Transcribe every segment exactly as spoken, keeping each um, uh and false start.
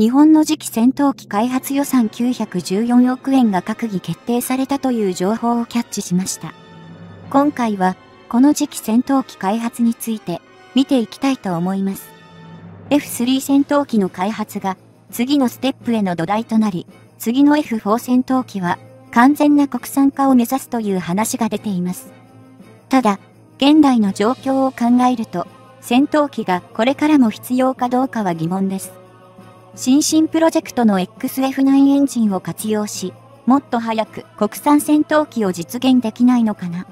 日本の次期戦闘機開発予算きゅうひゃくじゅうよんおくえんが閣議決定されたという情報をキャッチしました。今回は、この次期戦闘機開発について見ていきたいと思います。エフスリー 戦闘機の開発が次のステップへの土台となり、次の エフフォー 戦闘機は完全な国産化を目指すという話が出ています。ただ、現代の状況を考えると、戦闘機がこれからも必要かどうかは疑問です。新進プロジェクトの エックスエフナイン エンジンを活用し、もっと早く国産戦闘機を実現できないのかな。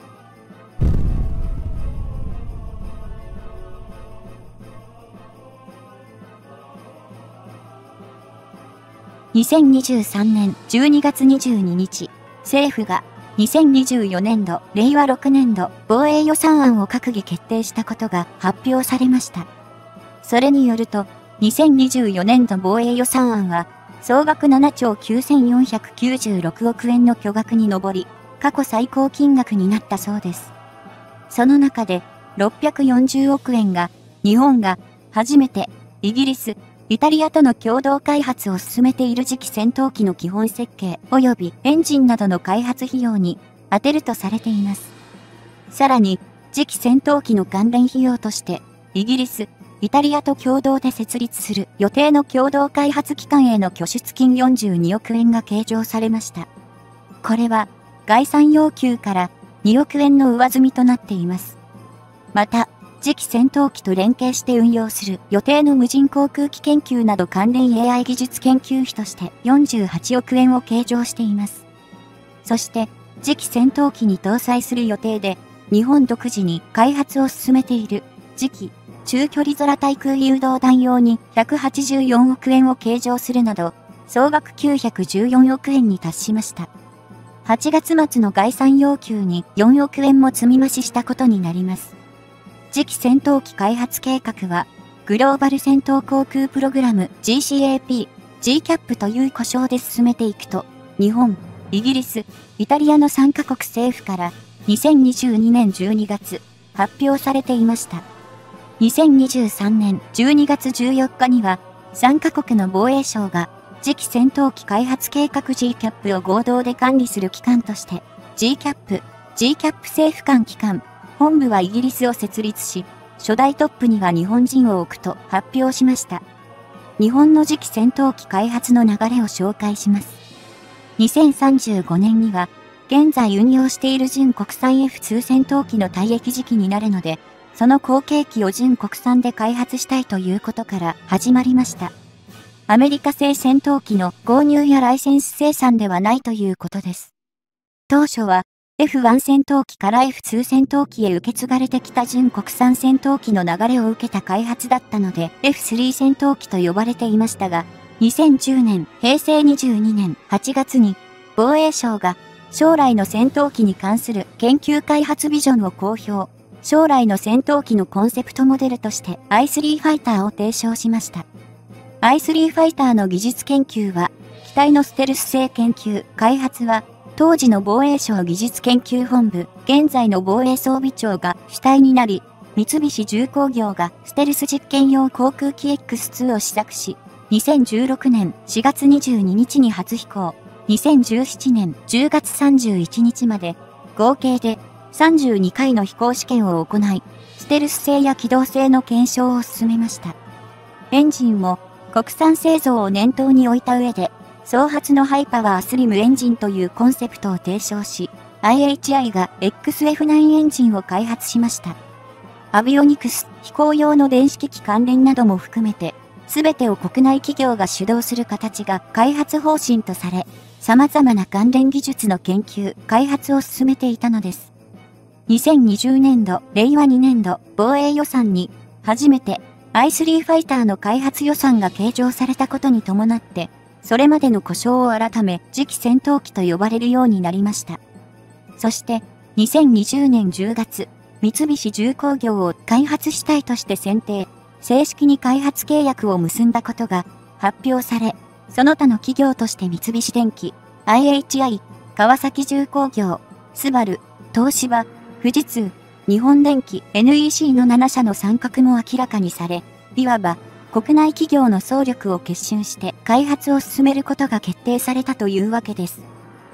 にせんにじゅうさんねんじゅうにがつにじゅうににち、政府がにせんにじゅうよねんど、れいわろくねんど防衛予算案を閣議決定したことが発表されました。それによると、にせんにじゅうよねんど防衛予算案は、総額ななちょうきゅうせんよんひゃくきゅうじゅうろくおくえんの巨額に上り、過去最高金額になったそうです。その中で、ろっぴゃくよんじゅうおくえんが、日本が初めてイギリス、イタリアとの共同開発を進めている次期戦闘機の基本設計及びエンジンなどの開発費用に充てるとされています。さらに、次期戦闘機の関連費用として、イギリス、イタリアと共同で設立する予定の共同開発機関への拠出金よんじゅうにおくえんが計上されました。これは、概算要求からにおくえんの上積みとなっています。また、次期戦闘機と連携して運用する予定の無人航空機研究など関連 エーアイ 技術研究費としてよんじゅうはちおくえんを計上しています。そして、次期戦闘機に搭載する予定で、日本独自に開発を進めている次期中距離空対空誘導弾用にひゃくはちじゅうよんおくえんを計上するなど、総額きゅうひゃくじゅうよんおくえんに達しました。はちがつまつの概算要求によんおくえんも積み増ししたことになります。次期戦闘機開発計画は、グローバル戦闘航空プログラム ジーシーエーピー、ジーキャップ という呼称で進めていくと、日本、イギリス、イタリアのさんかこく政府からにせんにじゅうにねんじゅうにがつ発表されていました。にせんにじゅうさんねんじゅうにがつじゅうよっかには、さんかこくの防衛省が次期戦闘機開発計画 ジーキャップ を合同で管理する機関として、ジーキャップ、ジーキャップ 政府間機関、本部はイギリスを設立し、初代トップには日本人を置くと発表しました。日本の次期戦闘機開発の流れを紹介します。にせんさんじゅうごねんには、現在運用している準国産 エフツー 戦闘機の退役時期になるので、その後継機を準国産で開発したいということから始まりました。アメリカ製戦闘機の購入やライセンス生産ではないということです。当初は、エフワン 戦闘機から エフツー 戦闘機へ受け継がれてきた準国産戦闘機の流れを受けた開発だったので エフスリー 戦闘機と呼ばれていましたが、にせんじゅうねん、へいせいにじゅうにねんはちがつに防衛省が将来の戦闘機に関する研究開発ビジョンを公表。将来の戦闘機のコンセプトモデルとして アイスリー ファイターを提唱しました。アイスリー ファイターの技術研究は、機体のステルス性研究、開発は、当時の防衛省技術研究本部、現在の防衛装備庁が主体になり、三菱重工業がステルス実験用航空機 エックスツー を試作し、にせんじゅうろくねんしがつにじゅうににちに初飛行、にせんじゅうななねんじゅうがつさんじゅういちにちまで、合計でさんじゅうにかいの飛行試験を行い、ステルス性や機動性の検証を進めました。エンジンも国産製造を念頭に置いた上で、総発のハイパワースリムエンジンというコンセプトを提唱し、アイエイチアイ が エックスエフナイン エンジンを開発しました。アビオニクス、飛行用の電子機器関連なども含めて、すべてを国内企業が主導する形が開発方針とされ、様々な関連技術の研究、開発を進めていたのです。にせんにじゅうねんど、れいわにねんど防衛予算に、初めてアイスリー ファイターの開発予算が計上されたことに伴って、それまでの呼称を改め、次期戦闘機と呼ばれるようになりました。そして、にせんにじゅうねんじゅうがつ、三菱重工業を開発主体として選定、正式に開発契約を結んだことが発表され、その他の企業として三菱電機、アイエイチアイ、川崎重工業、スバル、東芝、富士通、日本電機、エヌイーシー のななしゃの参画も明らかにされ、いわば、 国内企業の総力を結集して開発を進めることが決定されたというわけです。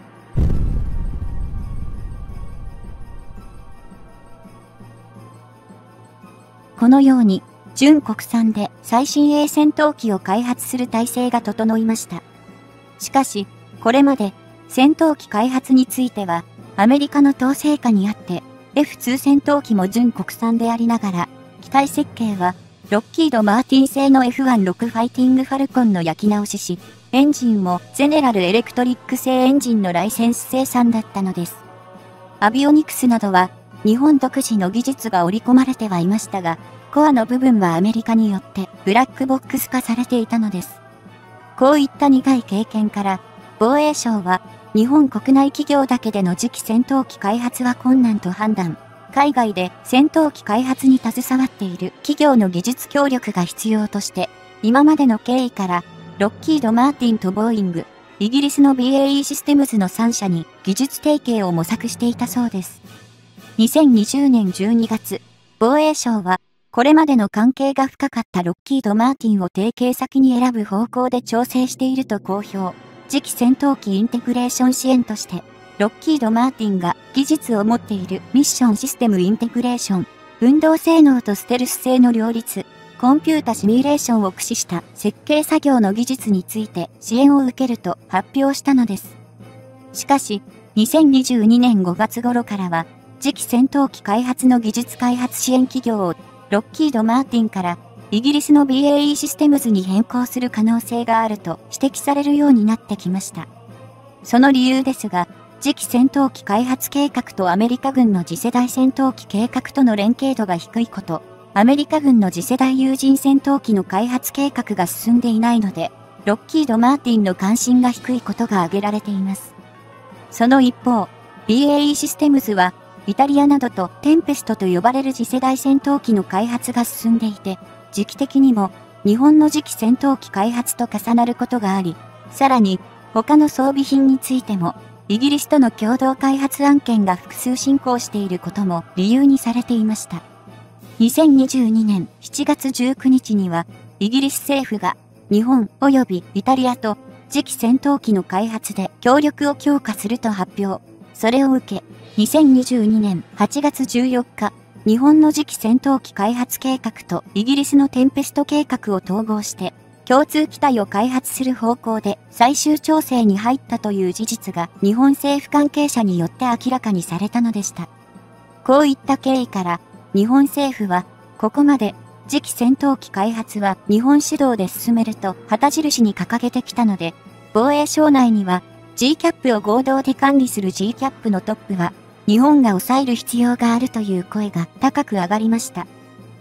このように、純国産で最新鋭戦闘機を開発する体制が整いました。しかし、これまで戦闘機開発については、アメリカの統制下にあって、エフツー 戦闘機も純国産でありながら、機体設計は、ロッキード・マーティン製の エフじゅうろく ファイティング・ファルコンの焼き直しし、エンジンもゼネラル・エレクトリック製エンジンのライセンス生産だったのです。アビオニクスなどは、日本独自の技術が織り込まれてはいましたが、コアの部分はアメリカによってブラックボックス化されていたのです。こういった苦い経験から、防衛省は日本国内企業だけでの次期戦闘機開発は困難と判断。海外で戦闘機開発に携わっている企業の技術協力が必要として、今までの経緯から、ロッキード・マーティンとボーイング、イギリスの ビーエーイー システムズのさん社に技術提携を模索していたそうです。にせんにじゅうねんじゅうにがつ、防衛省は、これまでの関係が深かったロッキード・マーティンを提携先に選ぶ方向で調整していると公表。次期戦闘機インテグレーション支援として、ロッキード・マーティンが技術を持っているミッションシステムインテグレーション、運動性能とステルス性の両立、コンピュータシミュレーションを駆使した設計作業の技術について支援を受けると発表したのです。しかし、にせんにじゅうにねんごがつ頃からは、次期戦闘機開発の技術開発支援企業を、ロッキード・マーティンから、イギリスの ビーエーイー システムズに変更する可能性があると指摘されるようになってきました。その理由ですが、次期戦闘機開発計画とアメリカ軍の次世代戦闘機計画との連携度が低いこと、アメリカ軍の次世代有人戦闘機の開発計画が進んでいないので、ロッキード・マーティンの関心が低いことが挙げられています。その一方、ビーエーイー システムズは、イタリアなどとテンペストと呼ばれる次世代戦闘機の開発が進んでいて、時期的にも日本の次期戦闘機開発と重なることがあり、さらに他の装備品についてもイギリスとの共同開発案件が複数進行していることも理由にされていました。にせんにじゅうにねんしちがつじゅうくにちにはイギリス政府が日本及びイタリアと次期戦闘機の開発で協力を強化すると発表。それを受け、にせんにじゅうにねんはちがつじゅうよっか、日本の次期戦闘機開発計画とイギリスのテンペスト計画を統合して、共通機体を開発する方向で最終調整に入ったという事実が日本政府関係者によって明らかにされたのでした。こういった経緯から、日本政府は、ここまで次期戦闘機開発は日本主導で進めると旗印に掲げてきたので、防衛省内には、ジーキャップ を合同で管理する ジーキャップ のトップは、日本が抑える必要があるという声が高く上がりました。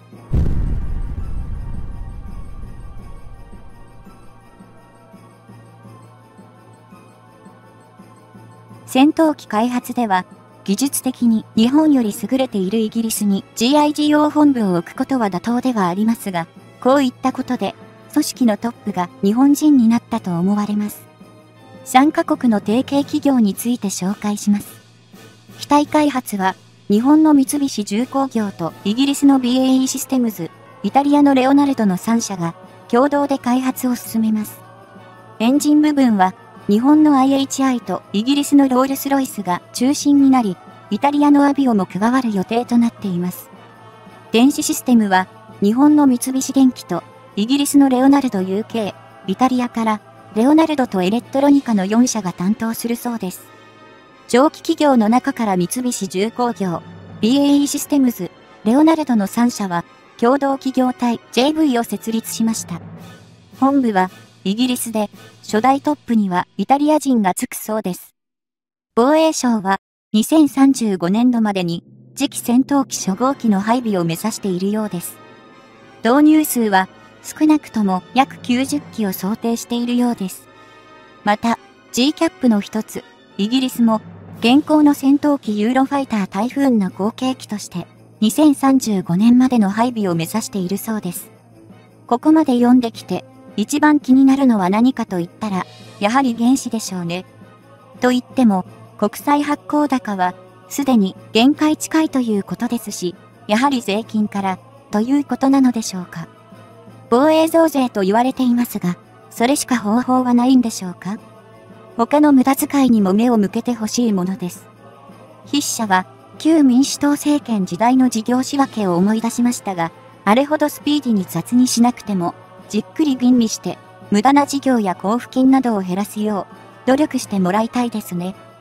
戦闘機開発では、技術的に日本より優れているイギリスに ジーアイジーオー 本部を置くことは妥当ではありますが、こういったことで、組織のトップが日本人になったと思われます。さんカ国の提携企業について紹介します。機体開発は、日本の三菱重工業とイギリスの ビーエーイー システムズ、イタリアのレオナルドのさん社が共同で開発を進めます。エンジン部分は、日本の アイエイチアイ とイギリスのロールスロイスが中心になり、イタリアのアビオも加わる予定となっています。電子システムは、日本の三菱電機とイギリスのレオナルド ユーケー、イタリアからレオナルドとエレクトロニカのよん社が担当するそうです。上記企業の中から三菱重工業、ビーエーイー システムズ、レオナルドのさん社は共同企業体 ジェーブイ を設立しました。本部はイギリスで初代トップにはイタリア人がつくそうです。防衛省はにせんさんじゅうごねんどまでに次期戦闘機初号機の配備を目指しているようです。導入数は少なくとも約きゅうじゅっきを想定しているようです。また、ジーキャップ の一つ、イギリスも現行の戦闘機ユーロファイタータイフーンの後継機としてにせんさんじゅうごねんまでの配備を目指しているそうです。ここまで読んできて一番気になるのは何かと言ったらやはり原資でしょうね。と言っても国債発行高はすでに限界近いということですし、やはり税金からということなのでしょうか。 防衛増税と言われていますが、それしか方法はないんでしょうか？他の無駄遣いにも目を向けてほしいものです。筆者は、旧民主党政権時代の事業仕分けを思い出しましたが、あれほどスピーディに雑にしなくても、じっくり吟味して、無駄な事業や交付金などを減らすよう、努力してもらいたいですね。